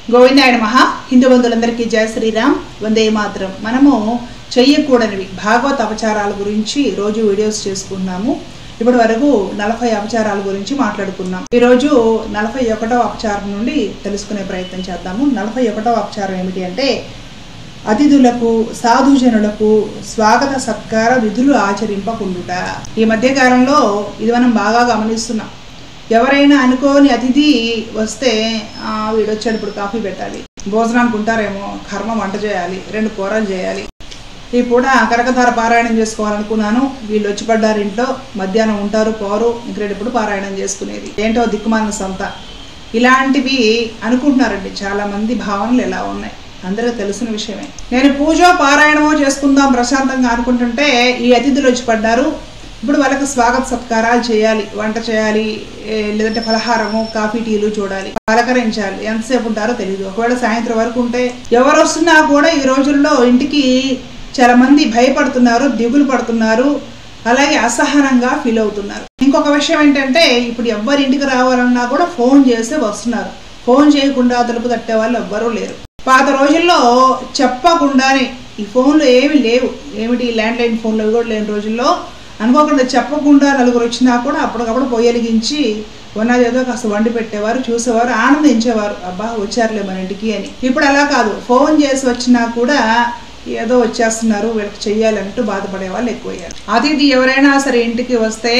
గోవిందాయ నమః. హిందూ బంధువులందరికీ జయ శ్రీరామ్, వందే మాతరం. మనము చెయ్యకూడనివి భాగవత అపచారాల గురించి రోజు వీడియోస్ చేసుకున్నాము. ఇప్పటి వరకు 40 అపచారాల గురించి మాట్లాడుకున్నాం. ఈరోజు 41వ అపచారం నుండి తెలుసుకునే ప్రయత్నం చేద్దాము. 41వ అపచారం ఏమిటి అంటే, అతిథులకు సాధుజనులకు స్వాగత సత్కార విధులు ఆచరింపకుండుట. ఈ మధ్య కాలంలో ఇది మనం బాగా గమనిస్తున్నాం. ఎవరైనా అనుకోని అతిథి వస్తే వీడొచ్చాడు, ఇప్పుడు కాఫీ పెట్టాలి, భోజనానికి ఉంటారేమో, కర్మ వంట చేయాలి, 2 కూరలు చేయాలి, ఈ పూట కనకధార పారాయణం చేసుకోవాలనుకున్నాను, వీళ్ళు వచ్చి పడ్డారు ఇంట్లో, మధ్యాహ్నం ఉంటారు పోరు, ఇంకెప్పుడు పారాయణం చేసుకునేది ఏంటో దిక్కుమాలిన సంత. ఇలాంటివి అనుకుంటున్నారండి చాలామంది. భావనలు ఎలా ఉన్నాయి అందరూ తెలిసిన విషయమే. నేను పూజో పారాయణమో చేసుకుందాం ప్రశాంతంగా అనుకుంటుంటే ఈ అతిథులు వచ్చి పడ్డారు. ఇప్పుడు వాళ్ళకి స్వాగత సత్కారాలు చేయాలి, వంట చేయాలి, లేదంటే ఫలహారము కాఫీ టీలు చూడాలి, పలకరించాలి. ఎంతసేపు ఉంటారో తెలియదు. ఒకవేళ సాయంత్రం వరకు ఉంటే ఎవరు వస్తున్నా కూడా ఈ రోజుల్లో ఇంటికి చాలా మంది భయపడుతున్నారు, దిగులు పడుతున్నారు, అలాగే అసహనంగా ఫీల్ అవుతున్నారు. ఇంకొక విషయం ఏంటంటే, ఇప్పుడు ఎవ్వరి ఇంటికి రావాలన్నా కూడా ఫోన్ చేస్తే వస్తున్నారు. ఫోన్ చేయకుండా తలుపు తట్టే వాళ్ళు ఎవ్వరూ లేరు. పాత రోజుల్లో చెప్పకుండానే ఈ ఫోన్లు ఏమి లేవు, ఏమిటి ల్యాండ్లైన్ ఫోన్లు కూడా లేని రోజుల్లో అనుకోకుండా చెప్పకుండా నలుగురు వచ్చినా కూడా అప్పటికప్పుడు పొయ్యలిగించి ఉన్నదేదో కాస్త వండి పెట్టేవారు, చూసేవారు, ఆనందించేవారు, అబ్బా వచ్చారులే మన ఇంటికి అని. ఇప్పుడు అలా కాదు, ఫోన్ చేసి వచ్చినా కూడా ఏదో వచ్చేస్తున్నారు వీళ్ళకి చెయ్యాలంటూ బాధపడే వాళ్ళు ఎక్కువయ్యారు. అతిథి ఎవరైనా సరే ఇంటికి వస్తే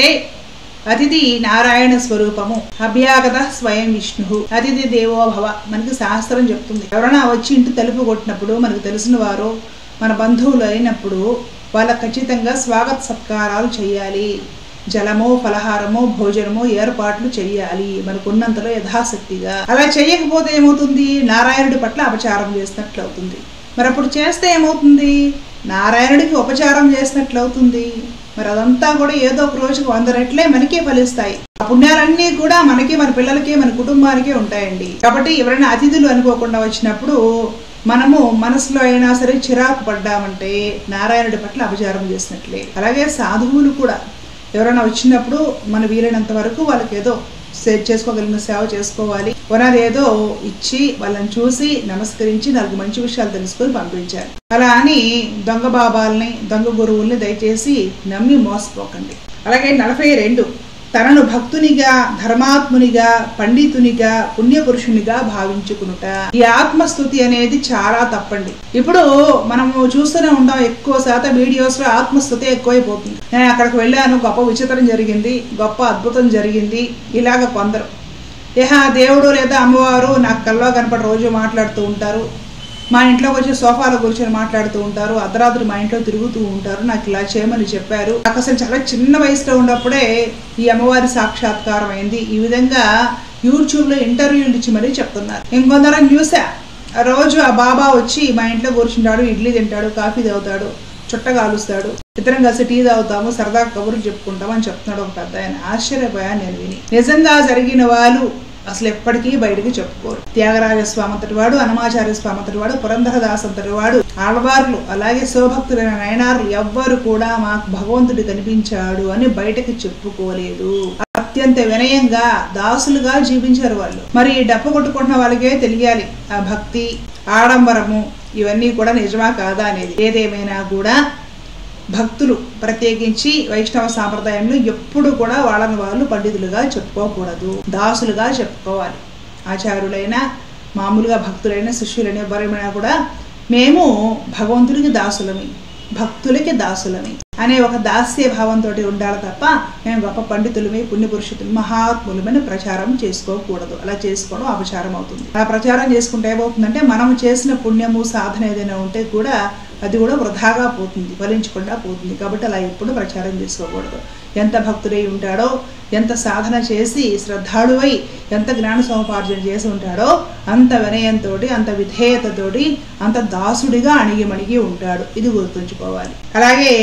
అతిథి నారాయణ స్వరూపము, అభ్యాగత స్వయం విష్ణు, అతిథి దేవో భవ మనకి శాస్త్రం చెప్తుంది. ఎవరైనా వచ్చి ఇంటి తలుపు కొట్టినప్పుడు మనకు తెలిసిన వారు మన బంధువులు అయినప్పుడు వాళ్ళకి ఖచ్చితంగా స్వాగత సత్కారాలు చేయాలి. జలము, ఫలహారము, భోజనము ఏర్పాట్లు చేయాలి మనకున్నంతలో యథాశక్తిగా. అలా చేయకపోతే ఏమవుతుంది? నారాయణుడి పట్ల అపచారం చేసినట్లు అవుతుంది. మరి అప్పుడు చేస్తే ఏమవుతుంది? నారాయణుడికి ఉపచారం చేసినట్లు అవుతుంది. మరి అదంతా కూడా ఏదో ఒక రోజుకు 100 రెట్లే మనకే ఫలిస్తాయి. ఆ పుణ్యాలన్నీ కూడా మనకి, మన పిల్లలకి, మన కుటుంబానికే ఉంటాయండి. కాబట్టి ఎవరైనా అతిథులు అనుకోకుండా వచ్చినప్పుడు మనము మనసులో అయినా సరే చిరాకు పడ్డామంటే నారాయణుడి పట్ల అపచారం చేసినట్లే. అలాగే సాధువులు కూడా ఎవరైనా వచ్చినప్పుడు మన వీలైనంత వరకు వాళ్ళకి ఏదో చేసుకోగలిగిన సేవ చేసుకోవాలి. ఏదో ఇచ్చి వాళ్ళని చూసి నమస్కరించి 4 మంచి విషయాలు తెలుసుకొని పంపించాలి. అలా అని దొంగ బాబాల్ని, దొంగ గురువుల్ని దయచేసి నమ్మి మోసపోకండి. అలాగే 42 తనను భక్తునిగా, ధర్మాత్మునిగా, పండితునిగా, పుణ్యపురుషునిగా భావించుకునుట. ఈ ఆత్మస్తుతి అనేది చాలా తప్పండి. ఇప్పుడు మనము చూస్తూనే ఉంటాం, ఎక్కువ శాతం వీడియోస్ లో ఆత్మస్తుతి ఎక్కువైపోతుంది. నేను అక్కడికి వెళ్ళాను, గొప్ప విచిత్రం జరిగింది, గొప్ప అద్భుతం జరిగింది, ఇలాగ కొందరు. దేవుడు లేదా అమ్మవారు నాకు కల్లో కనపడి రోజు మాట్లాడుతూ ఉంటారు, మా ఇంట్లోకి వచ్చి సోఫాలో కూర్చొని మాట్లాడుతూ ఉంటారు, అర్ధరాత్రి మా ఇంట్లో తిరుగుతూ ఉంటారు, నాకు ఇలా చేయమని చెప్పారు. నాకు అసలు చాలా చిన్న వయసులో ఉన్నప్పుడే ఈ అమ్మవారి సాక్షాత్కారం అయింది. ఈ విధంగా యూట్యూబ్లో ఇంటర్వ్యూలు ఇచ్చి మరీ చెప్తున్నారు. ఇంకొందరం చూసా, రోజు ఆ బాబా వచ్చి మా ఇంట్లో కూర్చుంటాడు, ఇడ్లీ తింటాడు, కాఫీ తాగుతాడు, చుట్ట కాలుస్తాడు, ఇద్దరం కలిసి టీ తాగుతాము, సరదా కబుర్లు చెప్పుకుంటాము అని చెప్తున్నాడు ఒక పెద్ద ఆయన. ఆశ్చర్యపోయాను నేను విని. నిజంగా జరిగిన వాళ్ళు అసలు ఎప్పటికీ బయటికి చెప్పుకోరు. త్యాగరాజ స్వామి అంతటి వాడు, అన్నమాచార్య స్వామి అంతటి వాడు, పురంధరదాస్ అంతటి వాడు, ఆళ్వార్లు, అలాగే శివభక్తులైన నయనార్లు ఎవ్వరు కూడా మాకు భగవంతుడు కనిపించాడు అని బయటకి చెప్పుకోలేదు. అత్యంత వినయంగా దాసులుగా జీవించారు వాళ్ళు. మరి డప్పు కొట్టుకుంటున్న వాళ్ళకే తెలియాలి ఆ భక్తి, ఆడంబరము ఇవన్నీ కూడా నిజమా కాదా అనేది. ఏదేమైనా కూడా భక్తులు ప్రత్యేకించి వైష్ణవ సాంప్రదాయంలో ఎప్పుడు కూడా వాళ్ళని వాళ్ళు పండితులుగా చెప్పుకోకూడదు, దాసులుగా చెప్పుకోవాలి. ఆచార్యులైనా, మామూలుగా భక్తులైన, శిష్యులైన ఎవరైనా కూడా మేము భగవంతుడికి దాసులమి, భక్తులకి దాసులమి అనే ఒక దాస్య భావంతో ఉండాలి తప్ప మేము గొప్ప పండితులమే, పుణ్యపురుషులు, మహాత్ములమని ప్రచారం చేసుకోకూడదు. అలా చేసుకోవడం అపచారం అవుతుంది. అలా ప్రచారం చేసుకుంటే ఏమవుతుందంటే, మనం చేసిన పుణ్యము సాధన ఏదైనా ఉంటే కూడా అది కూడా వృధాగా పోతుంది, ఫలించకుండా పోతుంది. కాబట్టి అలా ఎప్పుడు ప్రచారం చేసుకోకూడదు. ఎంత భక్తుడై ఉంటాడో, ఎంత సాధన చేసి శ్రద్ధాళువై ఎంత జ్ఞాన సముపార్జన చేసి ఉంటాడో అంత వినయంతో, అంత విధేయతతోటి, అంత దాసుడిగా అణిగిమణిగి ఉంటాడు. ఇది గుర్తుంచుకోవాలి. అలాగే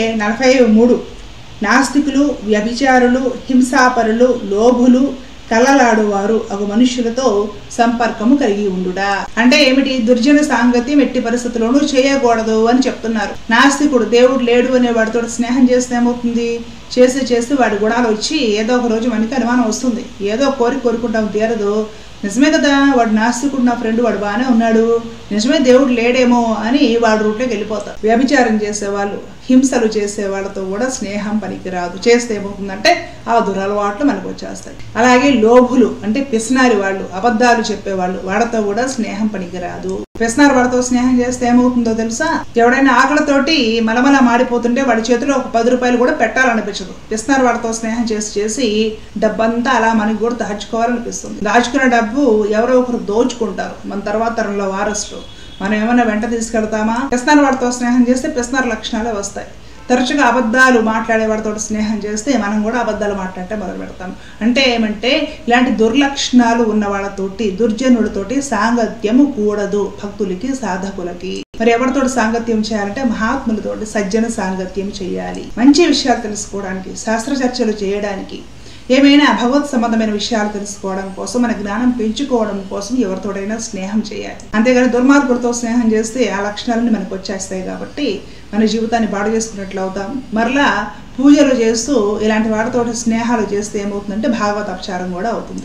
43 నాస్తికులు, వ్యభిచారులు, హింసాపరులు, లోభులు, కలలాడువారు అగు మనుష్యులతో సంపర్కము కలిగి ఉండుట. అంటే ఏమిటి? దుర్జన సాంగత్యం ఎట్టి పరిస్థితుల్లోనూ చేయకూడదు అని చెప్తున్నారు. నాస్తికుడు, దేవుడు లేడు అనే వాడితో స్నేహం చేస్తే ఏమవుతుంది? చేసి వాడి గుణాలు వచ్చి ఏదో ఒక రోజు మనకి అనుమానం వస్తుంది. ఏదో కోరుకుంటాం తీరదు, నిజమే కదా, వాడు నాస్తికుడు, నా ఫ్రెండ్, వాడు బాగానే ఉన్నాడు, నిజమే దేవుడు లేడేమో అని వాడు రూట్లోకి వెళ్ళిపోతారు. వ్యభిచారం చేసేవాళ్ళు, హింసలు చేసే వాళ్ళతో కూడా స్నేహం పనికిరాదు. చేస్తే ఏమవుతుందంటే ఆ దురలవాట్లు మనకు వచ్చేస్తాయి. అలాగే లోభులు అంటే పిసినారి వాళ్ళు, అబద్ధాలు చెప్పేవాళ్ళు, వాళ్ళతో కూడా స్నేహం పనికిరాదు. పిసినారి వాళ్ళతో స్నేహం చేస్తే ఏమవుతుందో తెలుసా? ఎవడైనా ఆకలితోటి మలమల మాడిపోతుంటే వాడి చేతిలో ఒక 10 రూపాయలు కూడా పెట్టాలనిపించదు. పిసినారి వాళ్ళతో స్నేహం చేసి డబ్బంతా అలా మనకి కూడా దాచుకోవాలనిపిస్తుంది. దాచుకున్న డబ్బు ఎవరో ఒకరు దోచుకుంటారు, మన తర్వాత తరంలో వారసులు. మనం ఏమైనా వెంట తీసుకెళ్తామా? పిసినారి వాడితో స్నేహం చేస్తే పిసినారి లక్షణాలే వస్తాయి. తరచుగా అబద్ధాలు మాట్లాడే వాడితో స్నేహం చేస్తే మనం కూడా అబద్ధాలు మాట్లాడితే మొదలు పెడతాం. అంటే ఏమంటే ఇలాంటి దుర్లక్షణాలు ఉన్న వాళ్ళతోటి, దుర్జనులతోటి సాంగత్యము కూడదు భక్తులకి, సాధకులకి. మరి ఎవరితోటి సాంగత్యం చేయాలంటే మహాత్ములతోటి సజ్జన సాంగత్యం చేయాలి. మంచి విషయాలు తెలుసుకోవడానికి, శాస్త్ర చర్చలు చేయడానికి, ఏమైనా భగవత్ సంబంధమైన విషయాలు తెలుసుకోవడం కోసం, మన జ్ఞానం పెంచుకోవడం కోసం ఎవరితోడైనా స్నేహం చేయాలి. అంతేగాని దుర్మార్గులతో స్నేహం చేస్తే ఆ లక్షణాలన్నీ మనకు వచ్చేస్తాయి. కాబట్టి మన జీవితాన్ని పాడు చేసుకున్నట్లు అవుతాం. మరలా పూజలు చేస్తూ ఇలాంటి వాటితో స్నేహాలు చేస్తే ఏమవుతుందంటే భాగవత అపచారం కూడా అవుతుంది.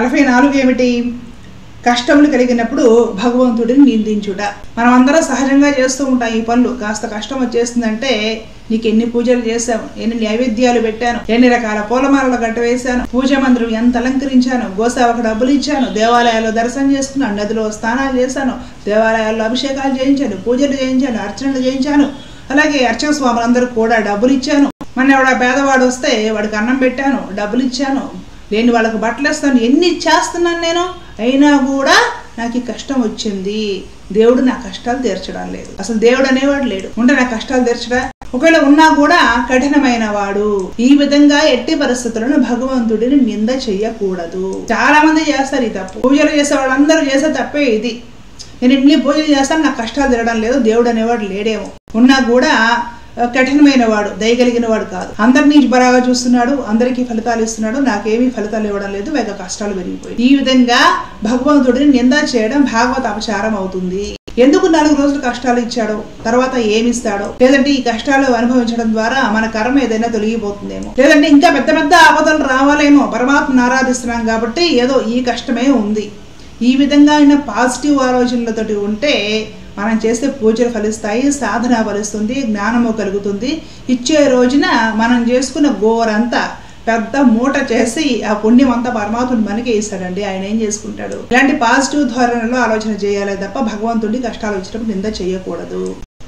44 ఏమిటి? కష్టములు కలిగినప్పుడు భగవంతుడిని నిందించుట. మనం అందరం సహజంగా చేస్తూ ఉంటాం ఈ పనులు. కాస్త కష్టం వచ్చేస్తుందంటే నీకు ఎన్ని పూజలు చేశాను, ఎన్ని నైవేద్యాలు పెట్టాను, ఎన్ని రకాల పూలమాలలు కట్టవేశాను, పూజ మందిరం ఎంత అలంకరించాను, గోసేవకు డబ్బులు ఇచ్చాను, దేవాలయాల్లో దర్శనం చేసుకున్నాను, నదిలో స్నానాలు చేశాను, దేవాలయాల్లో అభిషేకాలు చేయించాను, పూజలు చేయించాను, అర్చనలు చేయించాను, అలాగే అర్చక స్వాములందరూ కూడా డబ్బులు ఇచ్చాను. మన ఎవడ పేదవాడు వస్తే వాడికి అన్నం పెట్టాను, డబ్బులు ఇచ్చాను, లేని వాళ్ళకి బట్టలు ఇస్తాను, ఎన్ని చేస్తున్నాను నేను. అయినా కూడా నాకు ఈ కష్టం వచ్చింది. దేవుడు నా కష్టాలు తీర్చడం లేదు. అసలు దేవుడు అనేవాడు లేడు. ఉంటే నా కష్టాలు తీర్చడా? ఒకవేళ ఉన్నా కూడా కఠినమైన వాడు. ఈ విధంగా ఎట్టి పరిస్థితులను భగవంతుడిని నింద చెయ్యకూడదు. చాలా మంది చేస్తారు ఈ తప్పు. పూజలు చేసే వాళ్ళందరూ చేసే తప్పే ఇది. నేను ఇన్ని పూజలు చేస్తాను, నాకు కష్టాలు తిరగడం లేదు, దేవుడు అనేవాడు లేడేమో. ఉన్నా కూడా కఠినమైన వాడు, దయగలిగిన వాడు కాదు. అందరినీ బరాగా చూస్తున్నాడు, అందరికీ ఫలితాలు ఇస్తున్నాడు, నాకేమీ ఫలితాలు ఇవ్వడం లేదు, వేగ కష్టాలు పెరిగిపోయి. ఈ విధంగా భగవంతుడిని నింద చేయడం భాగవత అపచారం అవుతుంది. ఎందుకు 4 రోజులు కష్టాలు ఇచ్చాడో, తర్వాత ఏమిస్తాడో, లేదంటే ఈ కష్టాలు అనుభవించడం ద్వారా మన కర్మ ఏదైనా తొలగిపోతుందేమో, లేదంటే ఇంకా పెద్ద పెద్ద ఆపదలు రావాలేమో. పరమాత్మను ఆరాధిస్తున్నాం కాబట్టి ఏదో ఈ కష్టమే ఉంది. ఈ విధంగా అయిన పాజిటివ్ ఆలోచనలతోటి ఉంటే మనం చేసే పూజలు ఫలిస్తాయి, సాధన ఫలిస్తుంది, జ్ఞానము కలుగుతుంది. ఇచ్చే రోజున మనం చేసుకున్న గోరంతా పెద్ద మూట చేసి ఆ పుణ్యం అంతా పరమాత్ముడు మనకే ఇస్తాడండి. ఆయన ఏం చేసుకుంటాడు? ఇలాంటి పాజిటివ్ ధోరణిలో ఆలోచన చేయాలి తప్ప భగవంతుడి కష్టాలు వచ్చినప్పుడు నింద చేయకూడదు.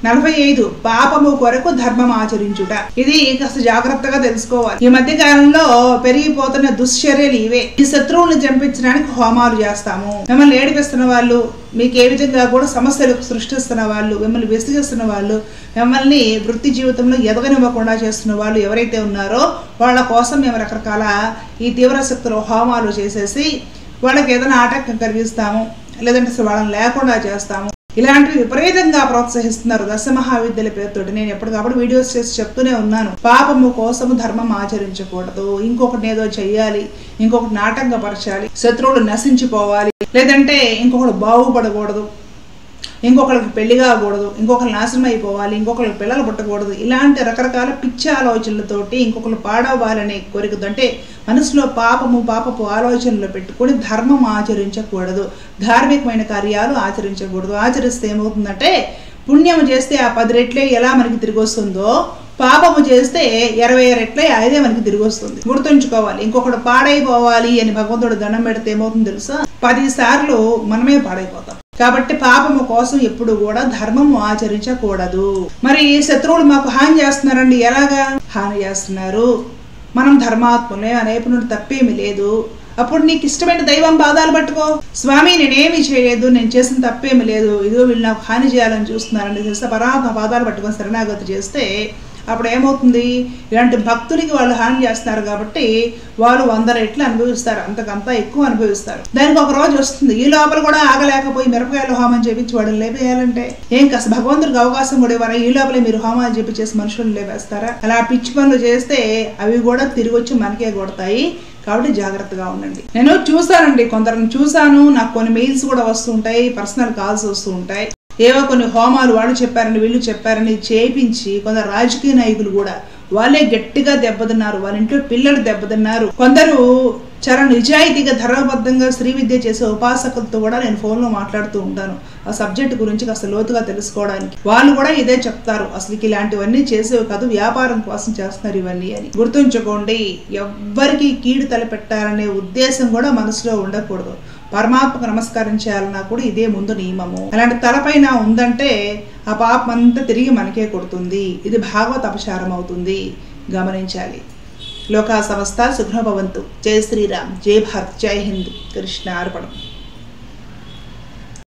45 పాపము కొరకు ధర్మం ఆచరించుట. ఇది కాస్త జాగ్రత్తగా తెలుసుకోవాలి. ఈ మధ్య కాలంలో పెరిగిపోతున్న దుశ్చర్యలు ఇవే. ఈ శత్రువుల్ని చంపించడానికి హోమాలు చేస్తాము. మిమ్మల్ని ఏడిపిస్తున్న వాళ్ళు, మీకు ఏ విధంగా కూడా సమస్యలు సృష్టిస్తున్న వాళ్ళు, మిమ్మల్ని విసిగిస్తున్న వాళ్ళు, మిమ్మల్ని వృత్తి జీవితంలో ఎదగనివ్వకుండా చేస్తున్న వాళ్ళు ఎవరైతే ఉన్నారో వాళ్ళ కోసం మేము రకరకాల ఈ తీవ్ర శక్తులు హోమాలు చేసేసి వాళ్ళకి ఏదైనా ఆటంకం కలిగిస్తాము, లేదంటే అసలు వాళ్ళని లేకుండా చేస్తాము. ఇలాంటివి విపరీతంగా ప్రోత్సహిస్తున్నారు దశమహావిద్యల పేరుతోటి. నేను ఎప్పటికప్పుడు వీడియోస్ చేసి చెప్తూనే ఉన్నాను, పాపము కోసము ధర్మం ఆచరించకూడదు, ఇంకొకటి ఏదో చెయ్యాలి, ఇంకొకటి నాటంకపరచాలి, శత్రువులు నశించిపోవాలి, లేదంటే ఇంకొకటి బాగుపడకూడదు, ఇంకొకరికి పెళ్లి కాకూడదు, ఇంకొకరు నాశనం అయిపోవాలి, ఇంకొకరికి పిల్లలు పుట్టకూడదు. ఇలాంటి రకరకాల పిచ్చి ఆలోచనలతోటి ఇంకొకరు పాడవ్వాలనే కోరికతో, అంటే మనసులో పాపపు ఆలోచనలు పెట్టుకొని ధర్మం ఆచరించకూడదు, ధార్మికమైన కార్యాలు ఆచరించకూడదు. ఆచరిస్తే ఏమవుతుందంటే పుణ్యం చేస్తే ఆ 10 రెట్లే ఎలా మనకి తిరిగి వస్తుందో, పాపము చేస్తే 20 రెట్లే అదే మనకి తిరిగి వస్తుంది. గుర్తుంచుకోవాలి. ఇంకొకటి పాడైపోవాలి అని భగవంతుడు దండం పెడితే ఏమవుతుంది తెలుసా? 10 సార్లు మనమే పాడైపోతాం. కాబట్టి పాపము కోసం ఎప్పుడు కూడా ధర్మము ఆచరించకూడదు. మరి శత్రువులు మాకు హాని చేస్తున్నారండి. ఎలాగా హాని చేస్తున్నారు? మనం ధర్మాత్ములే, అనేపునుడు తప్పేమి లేదు. అప్పుడు నీకు ఇష్టమైన దైవం పాదాలు పట్టుకో, స్వామి నేనేమి చేయలేదు, నేను చేసిన తప్పేమి లేదు, ఇదిగో వీళ్ళు నాకు హాని చేయాలని చూస్తున్నారని తెలిస్తే పరమాత్మ పాదాలు పట్టుకొని శరణాగతి చేస్తే అప్పుడు ఏమవుతుంది? ఇలాంటి భక్తులకి వాళ్ళు హాని చేస్తున్నారు కాబట్టి వాళ్ళు 100 రెట్లు అనుభవిస్తారు, అంతకంతా ఎక్కువ అనుభవిస్తారు. దానికి ఒక రోజు వస్తుంది, ఈ లోపల కూడా ఆగలేకపోయి మిరపకాయలు హోమం చేపించి వాడిని లేపేయాలంటే ఏం కాస్త భగవంతుడికి అవకాశం కూడా ఇవ్వరా? ఈ లోపలే మీరు హోమాలు చేపించేసి మనుషులను లేపేస్తారా? అలా పిచ్చి పనులు చేస్తే అవి కూడా తిరిగి వచ్చి మనకే కొడతాయి. కాబట్టి జాగ్రత్తగా ఉండండి. నేను చూసానండి, కొందరిని చూసాను, నాకు కొన్ని మెయిల్స్ కూడా వస్తూ ఉంటాయి, పర్సనల్ కాల్స్ వస్తూ ఉంటాయి. ఏవో కొన్ని హోమాలు వాళ్ళు చెప్పారని వీళ్ళు చెప్పారని చేయించి కొందరు రాజకీయ నాయకులు కూడా వాళ్ళే గట్టిగా దెబ్బతిన్నారు, వాళ్ళ ఇంట్లో పిల్లలు దెబ్బతిన్నారు. కొందరు చాలా నిజాయితీగా ధర్మబద్ధంగా శ్రీ విద్య చేసే ఉపాసకులతో కూడా నేను ఫోన్లో మాట్లాడుతూ ఉంటాను ఆ సబ్జెక్ట్ గురించి కాస్త లోతుగా తెలుసుకోవడానికి. వాళ్ళు కూడా ఇదే చెప్తారు, అసలు ఇలాంటివన్నీ చేసేవి కాదు, వ్యాపారం కోసం చేస్తున్నారు ఇవన్నీ అని. గుర్తుంచుకోండి, ఎవ్వరికి కీడు తలపెట్టాలనే ఉద్దేశం కూడా మనసులో ఉండకూడదు. పరమాత్మకు నమస్కారం చేయాలన్నా కూడా ఇదే ముందు నియమము. అలాంటి తలపైన ఉందంటే ఆ పాపం అంతా తిరిగి మనకే కొడుతుంది. ఇది భాగవత అపచారం అవుతుంది, గమనించాలి. లోకా సమస్త సుఖభవంతు. జై శ్రీరామ్, జై భారత్, జై హింద్. కృష్ణ అర్పణం.